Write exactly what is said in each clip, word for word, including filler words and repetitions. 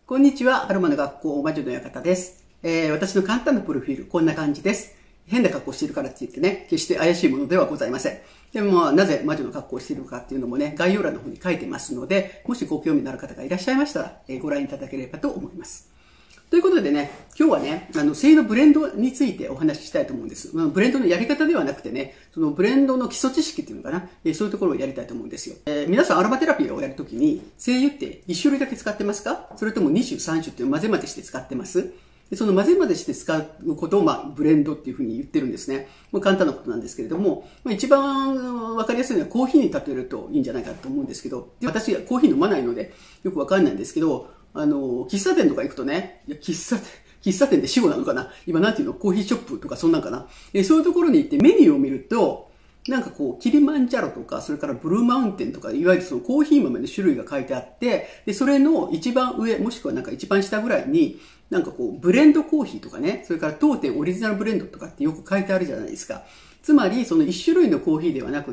こんにちは、アロマの学校魔女の館です。えー、私の簡単なプロフィール、こんな感じです。変な格好をしているからって言ってね、決して怪しいものではございません。でも、まあ、なぜ魔女の格好をしているのかっていうのもね、概要欄の方に書いてますので、もしご興味のある方がいらっしゃいましたら、えー、ご覧いただければと思います。ということでね、今日はね、あの、精油のブレンドについてお話ししたいと思うんです。まあ、ブレンドのやり方ではなくてね、そのブレンドの基礎知識っていうのかな、えー、そういうところをやりたいと思うんですよ。えー、皆さんアロマテラピーをやるときに、精油っていち種類だけ使ってますか？それともに種さん種っていう混ぜ混ぜして使ってます？でその混ぜ混ぜして使うことを、まあ、ブレンドっていうふうに言ってるんですね。もう簡単なことなんですけれども、まあ、一番わかりやすいのはコーヒーに例えるといいんじゃないかと思うんですけど、私はコーヒー飲まないのでよくわかんないんですけど、あの、喫茶店とか行くとね、いや喫茶店、喫茶店で死後なのかな今なんていうのコーヒーショップとかそんなんかなえそういうところに行ってメニューを見ると、なんかこう、キリマンジャロとか、それからブルーマウンテンとか、いわゆるそのコーヒー豆の種類が書いてあって、で、それの一番上、もしくはなんか一番下ぐらいに、なんかこう、ブレンドコーヒーとかね、それから当店オリジナルブレンドとかってよく書いてあるじゃないですか。つまり、そのいち種類のコーヒーではなくって、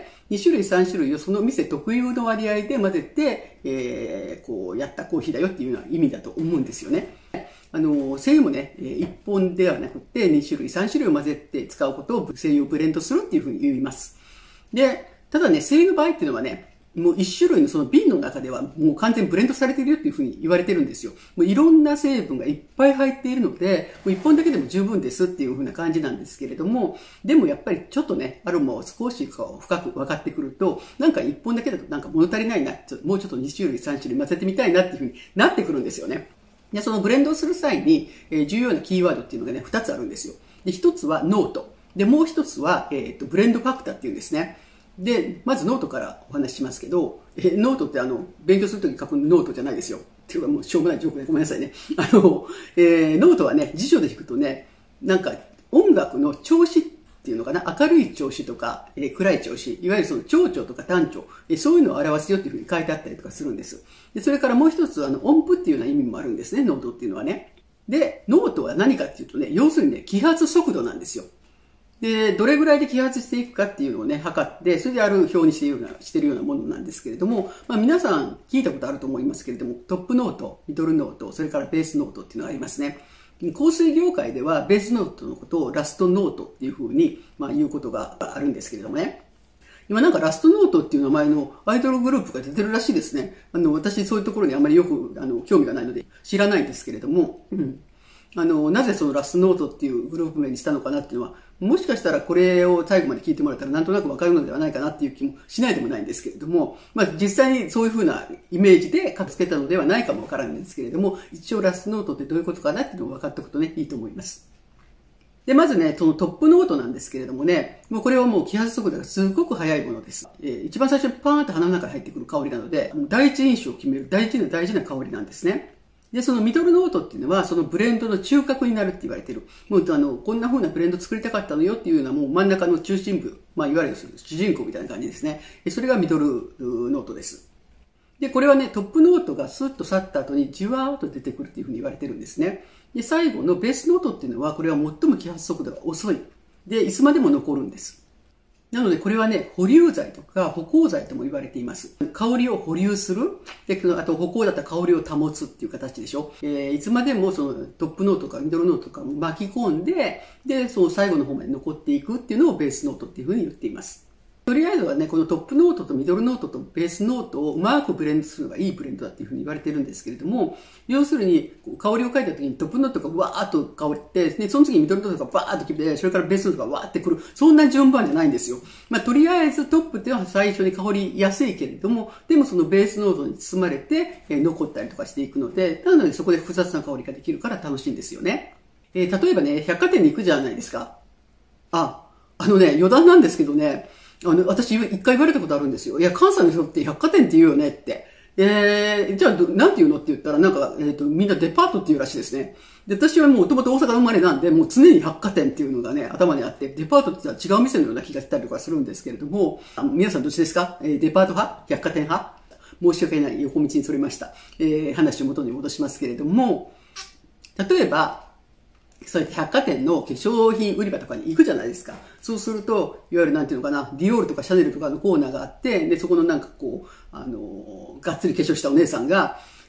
に種類さん種類をその店特有の割合で混ぜて、えー、こう、やったコーヒーだよっていうような意味だと思うんですよね。あの、精油もね、いっぽんではなくてに種類、さん種類を混ぜて使うことを精油をブレンドするっていうふうに言います。で、ただね、精油の場合っていうのはね、もう一種類のその瓶の中ではもう完全にブレンドされているよっていうふうに言われてるんですよ。もういろんな成分がいっぱい入っているので、もう一本だけでも十分ですっていうふうな感じなんですけれども、でもやっぱりちょっとね、アロマを少し深く分かってくると、なんか一本だけだとなんか物足りないな、もうちょっとに種類、さん種類混ぜてみたいなっていうふうになってくるんですよね。で、そのブレンドをする際に、えー、重要なキーワードっていうのがね、二つあるんですよ。で、一つはノート。で、もう一つは、えっと、ブレンドファクターっていうんですね。で、まずノートからお話ししますけど、えー、ノートってあの、勉強するとき書くノートじゃないですよ。っていうかもうしょうもないジョークでごめんなさいね。あの、えー、ノートはね、辞書で引くとね、なんか音楽の調子っていうのかな、明るい調子とか、えー、暗い調子、いわゆるその長調とか短調、えー、そういうのを表すよっていうふうに書いてあったりとかするんです。で、それからもう一つ、あの、音符っていうような意味もあるんですね、ノートっていうのはね。で、ノートは何かっていうとね、要するにね、揮発速度なんですよ。で、どれぐらいで揮発していくかっていうのをね、測って、それである表にしているような、しているようなものなんですけれども、まあ皆さん聞いたことあると思いますけれども、トップノート、ミドルノート、それからベースノートっていうのがありますね。香水業界ではベースノートのことをラストノートっていうふうに、まあ言うことがあるんですけれどもね。今なんかラストノートっていう名前のアイドルグループが出てるらしいですね。あの、私そういうところにあまりよく、あの、興味がないので知らないんですけれども、うん。あの、なぜそのラストノートっていうグループ名にしたのかなっていうのは、もしかしたらこれを最後まで聞いてもらったらなんとなくわかるのではないかなっていう気もしないでもないんですけれども、まあ実際にそういうふうなイメージで書きつけたのではないかもわからないんですけれども、一応ラストノートってどういうことかなっていうのを分かっておくとね、いいと思います。で、まずね、そのトップノートなんですけれどもね、もうこれはもう揮発速度がすごく速いものです。えー、一番最初にパーンと鼻の中に入ってくる香りなので、もう第一印象を決める大事な大事な香りなんですね。で、そのミドルノートっていうのは、そのブレンドの中核になるって言われてる。もう、あの、こんな風なブレンド作りたかったのよっていうのは、もう真ん中の中心部、まあ、いわゆる主人公みたいな感じですね。それがミドルノートです。で、これはね、トップノートがスッと去った後にじわーっと出てくるっていう風に言われてるんですね。で、最後のベースノートっていうのは、これは最も揮発速度が遅い。で、いつまでも残るんです。なので、これはね、保留剤とか補香剤とも言われています。香りを保留する。で、あと補香だったら香りを保つっていう形でしょ。えー、いつまでもそのトップノートとかミドルノートとか巻き込んで、で、その最後の方まで残っていくっていうのをベースノートっていうふうに言っています。とりあえずはね、このトップノートとミドルノートとベースノートをうまくブレンドするのがいいブレンドだっていうふうに言われてるんですけれども、要するに香りを嗅いだ時にトップノートがわーっと香って、で、その次にミドルノートがバーっと来て、それからベースノートがわーってくる。そんな順番じゃないんですよ。まあ、とりあえずトップっていうのは最初に香りやすいけれども、でもそのベースノートに包まれて、えー、残ったりとかしていくので、なのでそこで複雑な香りができるから楽しいんですよね。えー、例えばね、百貨店に行くじゃないですか。あ、あのね、余談なんですけどね、あの、私一回言われたことあるんですよ。いや、関西の人って百貨店って言うよねって。えー、じゃあ、なんて言うのって言ったら、なんか、えっと、みんなデパートって言うらしいですね。で、私はもともと大阪生まれなんで、もう常に百貨店っていうのがね、頭にあって、デパートって言ったら違う店のような気がしたりとかするんですけれども、あの皆さんどっちですか？えー、デパート派？百貨店派？申し訳ない横道にそれました。えー、話を元に戻しますけれども、例えば、そうやって百貨店の化粧品売り場とかに行くじゃないですか。そうすると、いわゆるなんていうのかな、ディオールとかシャネルとかのコーナーがあって、で、そこのなんかこう、あの、がっつり化粧したお姉さんが、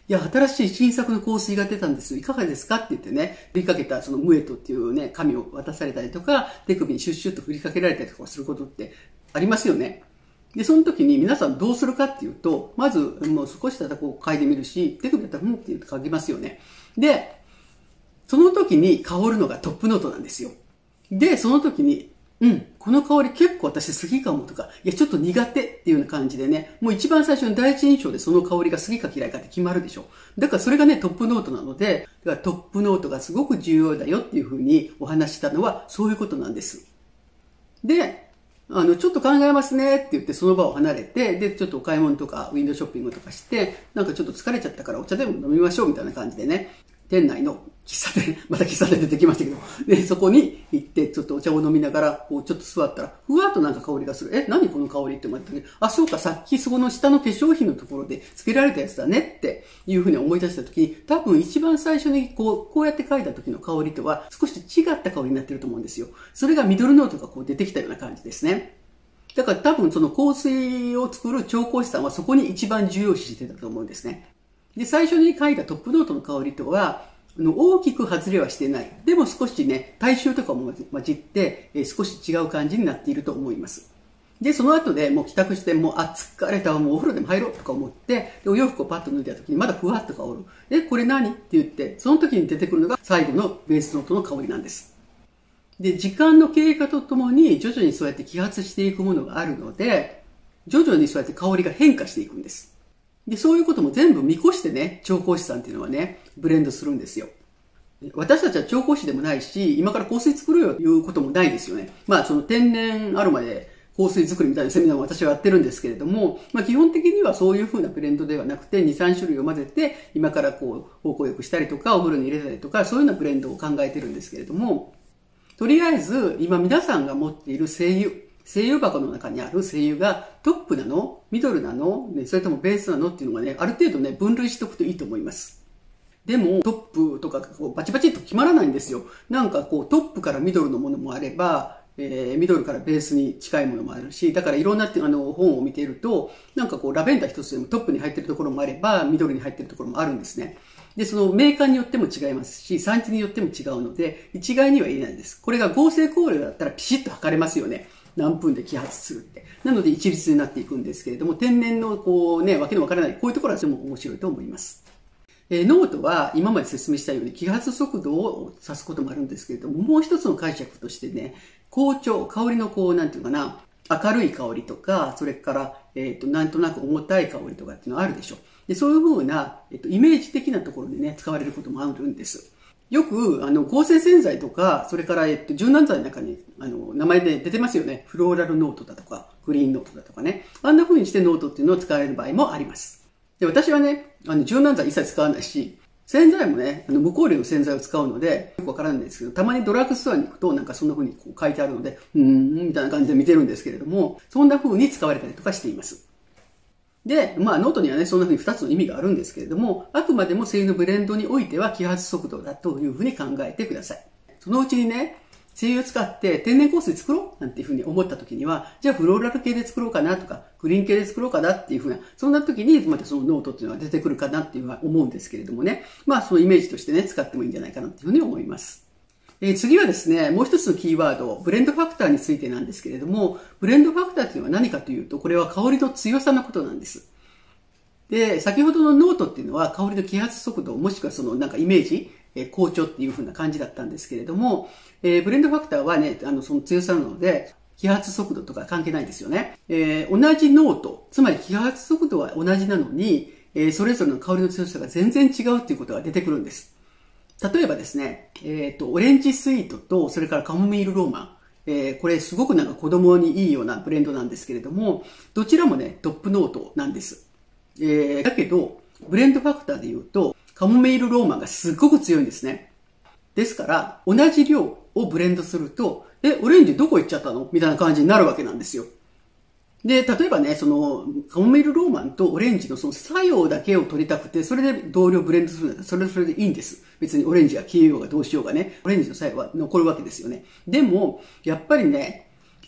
いや、新しい新作の香水が出たんですよ。いかがですかって言ってね、振りかけたそのムエトっていうね、紙を渡されたりとか、手首にシュッシュッと振りかけられたりとかすることってありますよね。で、その時に皆さんどうするかっていうと、まず、もう少しだったらこう嗅いでみるし、手首だったら、うんって言って嗅ぎますよね。で、その時に香るのがトップノートなんですよ。で、その時に、うん、この香り結構私好きかもとか、いや、ちょっと苦手っていうような感じでね、もう一番最初の第一印象でその香りが好きか嫌いかって決まるでしょ。だからそれがね、トップノートなので、だからトップノートがすごく重要だよっていうふうにお話したのは、そういうことなんです。で、あの、ちょっと考えますねって言ってその場を離れて、で、ちょっとお買い物とかウィンドウショッピングとかして、なんかちょっと疲れちゃったからお茶でも飲みましょうみたいな感じでね、店内の喫茶店、また喫茶店出てきましたけど、で、そこに行って、ちょっとお茶を飲みながら、こう、ちょっと座ったら、ふわっとなんか香りがする。え、何この香りって思った時に、あ、そうか、さっきそこの下の化粧品のところで付けられたやつだねっていうふうに思い出した時に、多分一番最初にこう、こうやって書いた時の香りとは少し違った香りになってると思うんですよ。それがミドルノートがこう出てきたような感じですね。だから多分その香水を作る調香師さんはそこに一番重要視してたと思うんですね。で、最初に書いたトップノートの香りとは、大きく外れはしてない。でも少しね、体臭とかも混じって、えー、少し違う感じになっていると思います。で、その後でもう帰宅して、もう、あ、疲れたわ、もうお風呂でも入ろうとか思って、でお洋服をパッと脱いだ時にまだふわっと香る。え、これ何って言って、その時に出てくるのが最後のベースノートの香りなんです。で、時間の経過とともに徐々にそうやって揮発していくものがあるので、徐々にそうやって香りが変化していくんです。で、そういうことも全部見越してね、調香師さんっていうのはね、ブレンドするんですよ。私たちは調香師でもないし、今から香水作ろうよということもないですよね。まあ、その天然アロマで香水作りみたいなセミナーを私はやってるんですけれども、まあ、基本的にはそういう風なブレンドではなくて、に、さん種類を混ぜて、今からこう、芳香浴したりとか、お風呂に入れたりとか、そういうようなブレンドを考えてるんですけれども、とりあえず、今皆さんが持っている精油、精油箱の中にある精油がトップなのミドルなの、ね、それともベースなのっていうのがね、ある程度ね、分類しておくといいと思います。でも、トップとかこうバチバチっと決まらないんですよ。なんかこう、トップからミドルのものもあれば、えー、ミドルからベースに近いものもあるし、だからいろんなあの本を見ていると、なんかこう、ラベンダー一つでもトップに入っているところもあれば、ミドルに入っているところもあるんですね。で、そのメーカーによっても違いますし、産地によっても違うので、一概には言えないです。これが合成香料だったらピシッと測れますよね。何分で揮発するって。なので一律になっていくんですけれども、天然のこうね、わけのわからない、こういうところはとても面白いと思います。えー、ノートは今まで説明したように揮発速度を指すこともあるんですけれども、もう一つの解釈としてね、香調、香りのこう、なんていうかな、明るい香りとか、それから、えっと、なんとなく重たい香りとかっていうのはあるでしょう。で、そういうふうな、えっと、イメージ的なところでね、使われることもあるんです。よく、あの、合成洗剤とか、それから、えっと、柔軟剤の中に、あの、名前で出てますよね。フローラルノートだとか、グリーンノートだとかね。あんな風にしてノートっていうのを使われる場合もあります。で、私はね、あの、柔軟剤一切使わないし、洗剤もね、あの、無香料の洗剤を使うので、よくわからないんですけど、たまにドラッグストアに行くと、なんかそんな風にこう書いてあるので、うーん、みたいな感じで見てるんですけれども、そんな風に使われたりとかしています。で、まあ、ノートにはね、そんな風に二つの意味があるんですけれども、あくまでも精油のブレンドにおいては揮発速度だという風に考えてください。そのうちにね、精油を使って天然香水作ろうなんていう風に思った時には、じゃあフローラル系で作ろうかなとか、グリーン系で作ろうかなっていう風な、そんな時にまたそのノートっていうのが出てくるかなっていうのは思うんですけれどもね。まあ、そのイメージとしてね、使ってもいいんじゃないかなっていう風に思います。えー、次はですね、もう一つのキーワード、ブレンドファクターについてなんですけれども、ブレンドファクターっていうのは何かというと、これは香りの強さのことなんです。で、先ほどのノートっていうのは香りの揮発速度、もしくはそのなんかイメージ、えー、香調っていう風な感じだったんですけれども、えー、ブレンドファクターはね、あの、その強さなので、揮発速度とか関係ないんですよね。えー、同じノート、つまり揮発速度は同じなのに、えー、それぞれの香りの強さが全然違うっていうことが出てくるんです。例えばですね、えっと、オレンジスイートと、それからカモミールローマン。えー、これすごくなんか子供にいいようなブレンドなんですけれども、どちらもね、トップノートなんです。えー、だけど、ブレンドファクターで言うと、カモミールローマンがすっごく強いんですね。ですから、同じ量をブレンドすると、え、オレンジどこ行っちゃったのみたいな感じになるわけなんですよ。で、例えばね、その、カモミールローマンとオレンジのその作用だけを取りたくて、それで同量ブレンドするんだったら、それはそれでいいんです。別にオレンジが消えようがどうしようがね、オレンジの作用は残るわけですよね。でも、やっぱりね、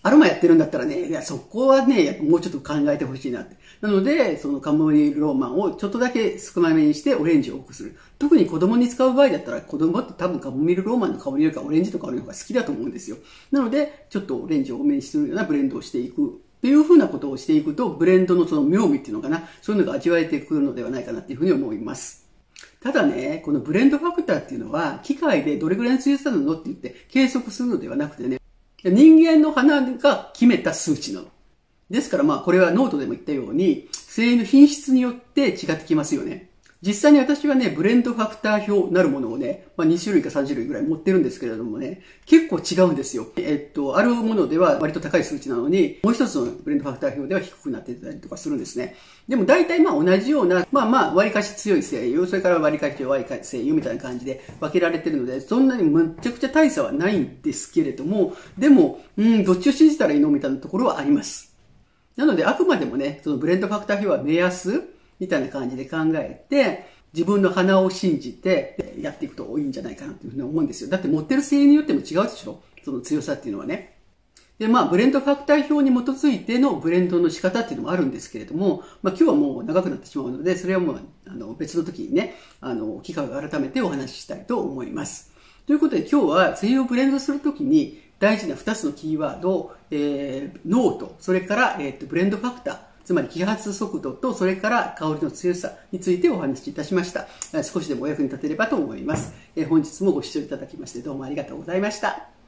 アロマやってるんだったらね、いや、そこはね、もうちょっと考えてほしいなって。なので、そのカモミールローマンをちょっとだけ少なめにしてオレンジを多くする。特に子供に使う場合だったら、子供って多分カモミールローマンの香りよりかオレンジとかの方が好きだと思うんですよ。なので、ちょっとオレンジを多めにするようなブレンドをしていく。っていうふうなことをしていくと、ブレンドのその妙味っていうのかな、そういうのが味わえてくるのではないかなっていうふうに思います。ただね、このブレンドファクターっていうのは、機械でどれぐらいの強さなのって言って計測するのではなくてね、人間の鼻が決めた数値なの。ですからまあこれはノートでも言ったように、精油の品質によって違ってきますよね。実際に私はね、ブレンドファクター表なるものをね、まあに種類かさん種類ぐらい持ってるんですけれどもね、結構違うんですよ。えっと、あるものでは割と高い数値なのに、もう一つのブレンドファクター表では低くなってたりとかするんですね。でも大体まあ同じような、まあまあ割かし強い精油、それから割かし弱い精油みたいな感じで分けられてるので、そんなにむちゃくちゃ大差はないんですけれども、でも、うん、どっちを信じたらいいのみたいなところはあります。なのであくまでもね、そのブレンドファクター表は目安みたいな感じで考えて、自分の鼻を信じてやっていくといいんじゃないかなというふうに思うんですよ。だって持ってる精油によっても違うでしょ、その強さっていうのはね。で、まあ、ブレンドファクター表に基づいてのブレンドの仕方っていうのもあるんですけれども、まあ、今日はもう長くなってしまうので、それはもう、あの、別の時にね、あの、機会を改めてお話ししたいと思います。ということで今日は精油をブレンドするときに大事なふたつのキーワード、えー、濃度、それから、えーと、ブレンドファクター、つまり揮発速度と、それから香りの強さについてお話しいたしました。少しでもお役に立てればと思います。えー、本日もご視聴いただきましてどうもありがとうございました。